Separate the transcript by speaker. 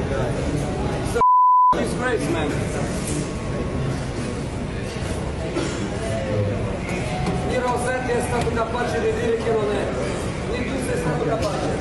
Speaker 1: It's a disgrace, man. Ni Rossetti è stato capace di dire che non è, né tu sei stato capace.